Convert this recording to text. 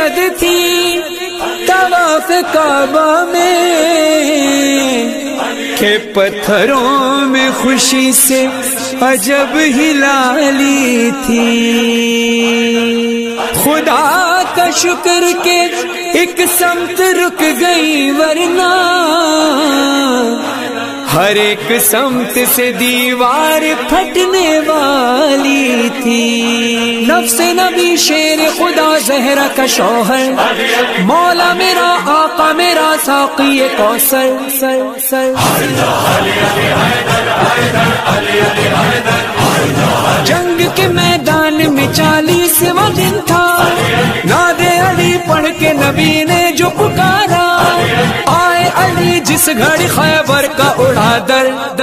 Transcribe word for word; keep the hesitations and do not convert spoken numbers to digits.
صد تھی طواف کعبہ میں کہ پتھروں میں خوشی سے عجب ہلالی تھی. خدا کا شکر کہ ایک سمت رک گئی ورنہ ہر ایک سمت سے دیوار پھٹنے والی تھی. نفس نبی شیر خدا زہرا کا شوہر مولا میرا آقا میرا ساقی کوثر. سر سر جنگ کے میدان میں چالیسواں دن تھا. ناد علی پڑھ کے نبی نے جو پکارا آئے علی جس گھڑی خیبر کا اڑا در.